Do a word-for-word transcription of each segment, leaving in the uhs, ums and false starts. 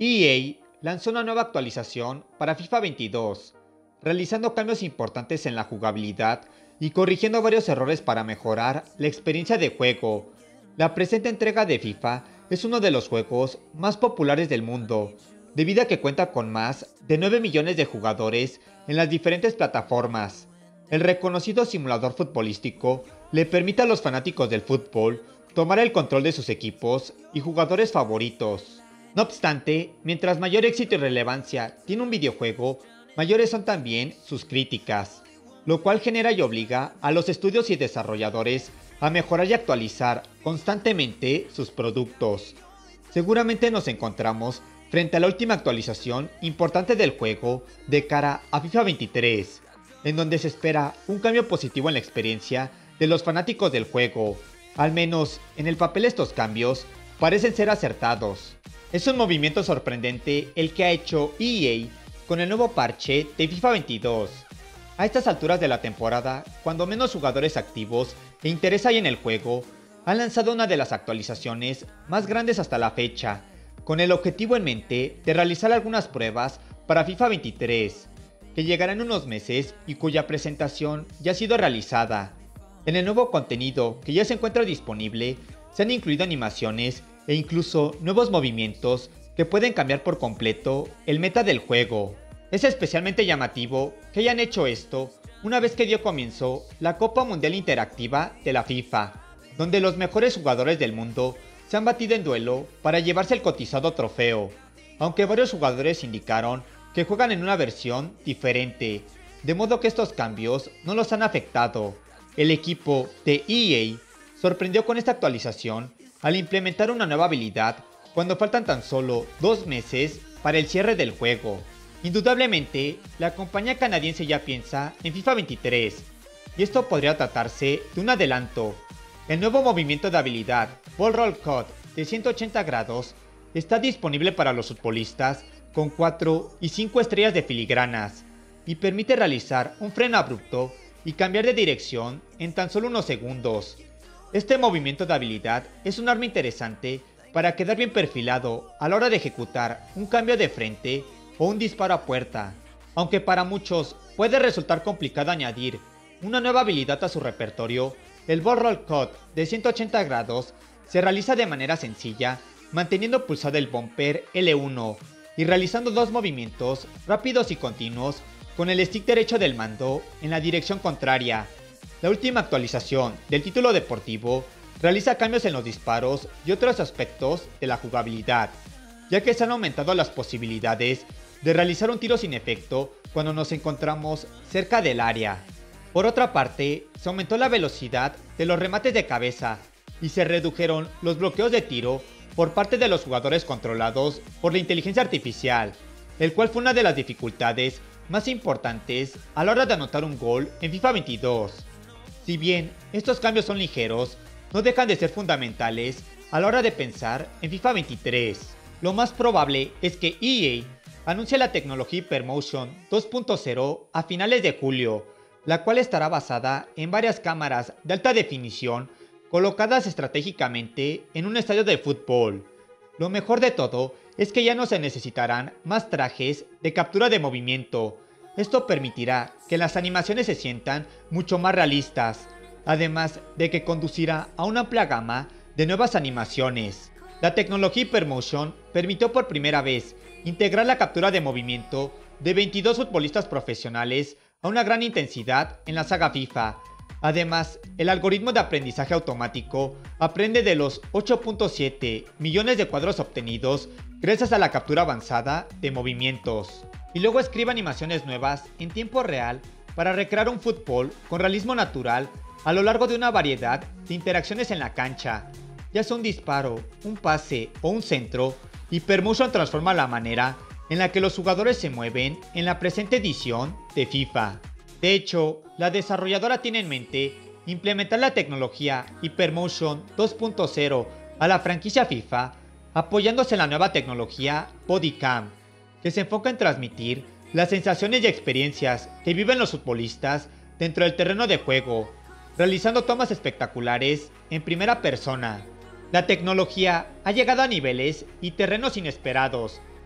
E A lanzó una nueva actualización para FIFA veintidós, realizando cambios importantes en la jugabilidad y corrigiendo varios errores para mejorar la experiencia de juego. La presente entrega de FIFA es uno de los juegos más populares del mundo, debido a que cuenta con más de nueve millones de jugadores en las diferentes plataformas. El reconocido simulador futbolístico le permite a los fanáticos del fútbol tomar el control de sus equipos y jugadores favoritos. No obstante, mientras mayor éxito y relevancia tiene un videojuego, mayores son también sus críticas, lo cual genera y obliga a los estudios y desarrolladores a mejorar y actualizar constantemente sus productos. Seguramente nos encontramos frente a la última actualización importante del juego de cara a FIFA veintitrés, en donde se espera un cambio positivo en la experiencia de los fanáticos del juego. Al menos en el papel estos cambios parecen ser acertados. Es un movimiento sorprendente el que ha hecho E A con el nuevo parche de FIFA veintidós. A estas alturas de la temporada, cuando menos jugadores activos e interés hay en el juego, han lanzado una de las actualizaciones más grandes hasta la fecha, con el objetivo en mente de realizar algunas pruebas para FIFA veintitrés, que llegará en unos meses y cuya presentación ya ha sido realizada. En el nuevo contenido que ya se encuentra disponible, se han incluido animaciones e incluso nuevos movimientos que pueden cambiar por completo el meta del juego. Es especialmente llamativo que hayan hecho esto una vez que dio comienzo la Copa Mundial Interactiva de la FIFA, donde los mejores jugadores del mundo se han batido en duelo para llevarse el cotizado trofeo, aunque varios jugadores indicaron que juegan en una versión diferente, de modo que estos cambios no los han afectado. El equipo de E A sorprendió con esta actualización al implementar una nueva habilidad cuando faltan tan solo dos meses para el cierre del juego. Indudablemente, la compañía canadiense ya piensa en FIFA veintitrés, y esto podría tratarse de un adelanto. El nuevo movimiento de habilidad Ball Roll Cut de ciento ochenta grados está disponible para los futbolistas con cuatro y cinco estrellas de filigranas, y permite realizar un freno abrupto y cambiar de dirección en tan solo unos segundos. Este movimiento de habilidad es un arma interesante para quedar bien perfilado a la hora de ejecutar un cambio de frente o un disparo a puerta, aunque para muchos puede resultar complicado añadir una nueva habilidad a su repertorio. El Ball Roll Cut de ciento ochenta grados se realiza de manera sencilla, manteniendo pulsado el bumper L uno y realizando dos movimientos rápidos y continuos con el stick derecho del mando en la dirección contraria. La última actualización del título deportivo realiza cambios en los disparos y otros aspectos de la jugabilidad, ya que se han aumentado las posibilidades de realizar un tiro sin efecto cuando nos encontramos cerca del área. Por otra parte, se aumentó la velocidad de los remates de cabeza y se redujeron los bloqueos de tiro por parte de los jugadores controlados por la inteligencia artificial, el cual fue una de las dificultades más importantes a la hora de anotar un gol en FIFA veintidós. Si bien estos cambios son ligeros, no dejan de ser fundamentales a la hora de pensar en FIFA veintitrés. Lo más probable es que E A anuncie la tecnología HyperMotion dos punto cero a finales de julio, la cual estará basada en varias cámaras de alta definición colocadas estratégicamente en un estadio de fútbol. Lo mejor de todo es que ya no se necesitarán más trajes de captura de movimiento. Esto permitirá que las animaciones se sientan mucho más realistas, además de que conducirá a una amplia gama de nuevas animaciones. La tecnología HyperMotion permitió por primera vez integrar la captura de movimiento de veintidós futbolistas profesionales a una gran intensidad en la saga FIFA. Además, el algoritmo de aprendizaje automático aprende de los ocho punto siete millones de cuadros obtenidos gracias a la captura avanzada de movimientos, y luego escribe animaciones nuevas en tiempo real para recrear un fútbol con realismo natural a lo largo de una variedad de interacciones en la cancha. Ya sea un disparo, un pase o un centro, HyperMotion transforma la manera en la que los jugadores se mueven en la presente edición de FIFA. De hecho, la desarrolladora tiene en mente implementar la tecnología HyperMotion dos punto cero a la franquicia FIFA, apoyándose en la nueva tecnología Bodycam, que se enfoca en transmitir las sensaciones y experiencias que viven los futbolistas dentro del terreno de juego, realizando tomas espectaculares en primera persona. La tecnología ha llegado a niveles y terrenos inesperados,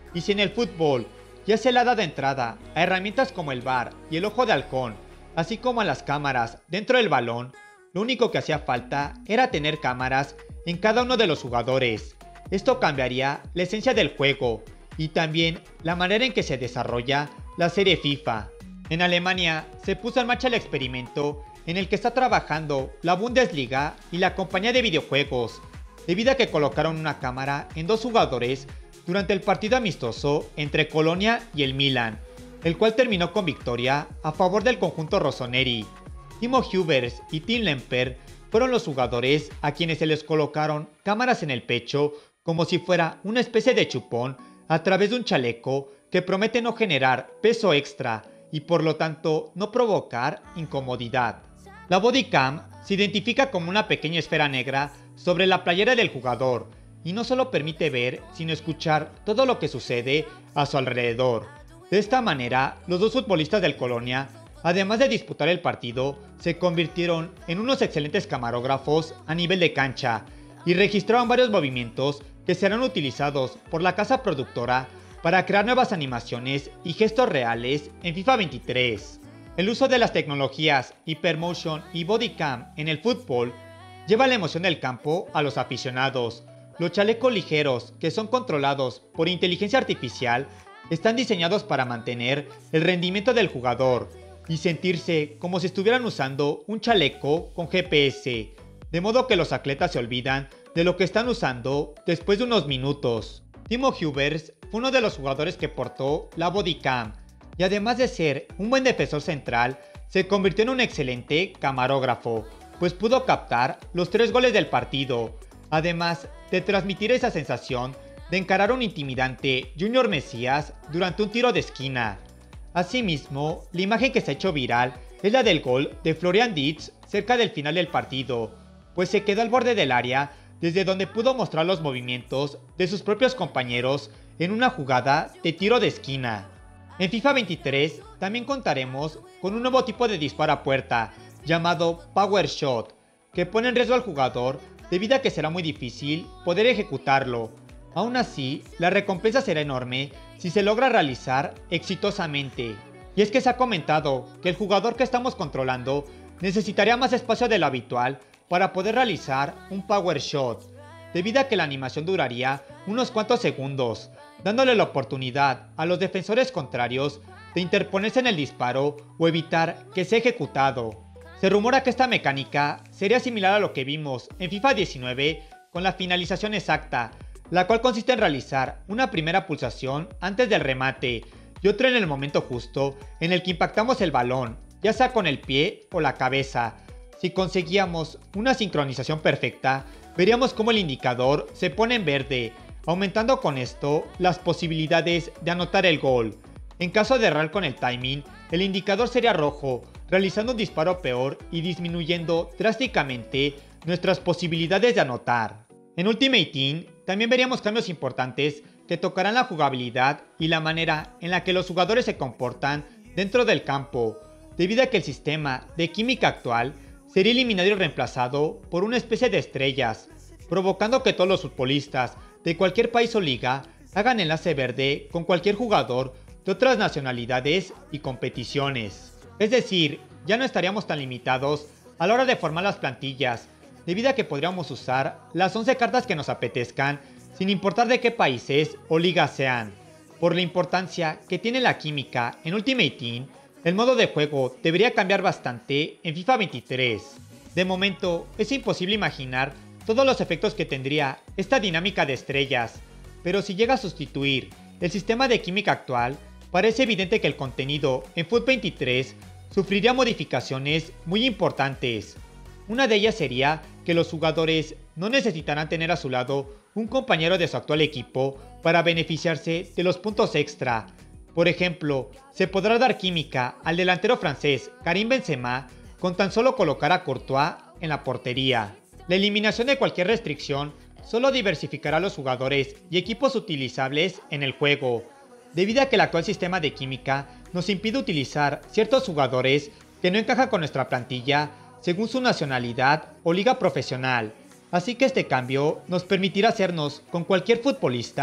Y si en el fútbol ya se le ha dado entrada a herramientas como el V A R y el ojo de halcón, así como a las cámaras dentro del balón, lo único que hacía falta era tener cámaras en cada uno de los jugadores. Esto cambiaría la esencia del juego y también la manera en que se desarrolla la serie FIFA. En Alemania se puso en marcha el experimento en el que está trabajando la Bundesliga y la compañía de videojuegos, debido a que colocaron una cámara en dos jugadores durante el partido amistoso entre Colonia y el Milan, el cual terminó con victoria a favor del conjunto rossoneri. Timo Huibers y Tim Lemper fueron los jugadores a quienes se les colocaron cámaras en el pecho como si fuera una especie de chupón a través de un chaleco que promete no generar peso extra y por lo tanto no provocar incomodidad. La bodycam se identifica como una pequeña esfera negra sobre la playera del jugador y no solo permite ver sino escuchar todo lo que sucede a su alrededor. De esta manera, los dos futbolistas del Colonia, además de disputar el partido, se convirtieron en unos excelentes camarógrafos a nivel de cancha y registraron varios movimientos que serán utilizados por la casa productora para crear nuevas animaciones y gestos reales en FIFA veintitrés. El uso de las tecnologías Hypermotion y Bodycam en el fútbol lleva la emoción del campo a los aficionados. Los chalecos ligeros, que son controlados por inteligencia artificial, están diseñados para mantener el rendimiento del jugador y sentirse como si estuvieran usando un chaleco con G P S, de modo que los atletas se olvidan de lo que están usando después de unos minutos. Timo Huibers fue uno de los jugadores que portó la Bodycam y además de ser un buen defensor central, se convirtió en un excelente camarógrafo, pues pudo captar los tres goles del partido, además de transmitir esa sensación de encarar a un intimidante Junior Mesías durante un tiro de esquina. Asimismo, la imagen que se ha hecho viral es la del gol de Florian Wirtz cerca del final del partido, pues se quedó al borde del área desde donde pudo mostrar los movimientos de sus propios compañeros en una jugada de tiro de esquina. En FIFA veintitrés también contaremos con un nuevo tipo de disparo a puerta, llamado Power Shot, que pone en riesgo al jugador debido a que será muy difícil poder ejecutarlo. Aún así, la recompensa será enorme si se logra realizar exitosamente. Y es que se ha comentado que el jugador que estamos controlando necesitaría más espacio de lo habitual para poder realizar un Power Shot, debido a que la animación duraría unos cuantos segundos, dándole la oportunidad a los defensores contrarios de interponerse en el disparo o evitar que sea ejecutado. Se rumora que esta mecánica sería similar a lo que vimos en FIFA diecinueve con la finalización exacta, la cual consiste en realizar una primera pulsación antes del remate y otra en el momento justo en el que impactamos el balón, ya sea con el pie o la cabeza. Si conseguíamos una sincronización perfecta, veríamos cómo el indicador se pone en verde, aumentando con esto las posibilidades de anotar el gol. En caso de errar con el timing, el indicador sería rojo, realizando un disparo peor y disminuyendo drásticamente nuestras posibilidades de anotar. En Ultimate Team también veríamos cambios importantes que tocarán la jugabilidad y la manera en la que los jugadores se comportan dentro del campo, debido a que el sistema de química actual sería eliminado y reemplazado por una especie de estrellas, provocando que todos los futbolistas de cualquier país o liga hagan enlace verde con cualquier jugador de otras nacionalidades y competiciones. Es decir, ya no estaríamos tan limitados a la hora de formar las plantillas, debido a que podríamos usar las once cartas que nos apetezcan, sin importar de qué países o ligas sean. Por la importancia que tiene la química en Ultimate Team, el modo de juego debería cambiar bastante en FIFA veintitrés. De momento, es imposible imaginar todos los efectos que tendría esta dinámica de estrellas, pero si llega a sustituir el sistema de química actual, parece evidente que el contenido en FUT veintitrés sufriría modificaciones muy importantes. Una de ellas sería que los jugadores no necesitarán tener a su lado un compañero de su actual equipo para beneficiarse de los puntos extra. Por ejemplo, se podrá dar química al delantero francés Karim Benzema con tan solo colocar a Courtois en la portería. La eliminación de cualquier restricción solo diversificará a los jugadores y equipos utilizables en el juego, debido a que el actual sistema de química nos impide utilizar ciertos jugadores que no encajan con nuestra plantilla según su nacionalidad o liga profesional. Así que este cambio nos permitirá hacernos con cualquier futbolista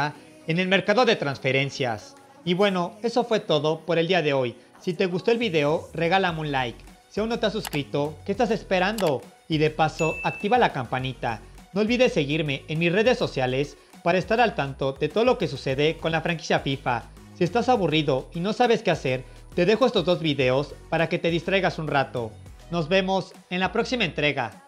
en el mercado de transferencias. Y bueno, eso fue todo por el día de hoy. Si te gustó el video, regálame un like. Si aún no te has suscrito, ¿qué estás esperando? Y de paso, activa la campanita. No olvides seguirme en mis redes sociales para estar al tanto de todo lo que sucede con la franquicia FIFA. Si estás aburrido y no sabes qué hacer, te dejo estos dos videos para que te distraigas un rato. Nos vemos en la próxima entrega.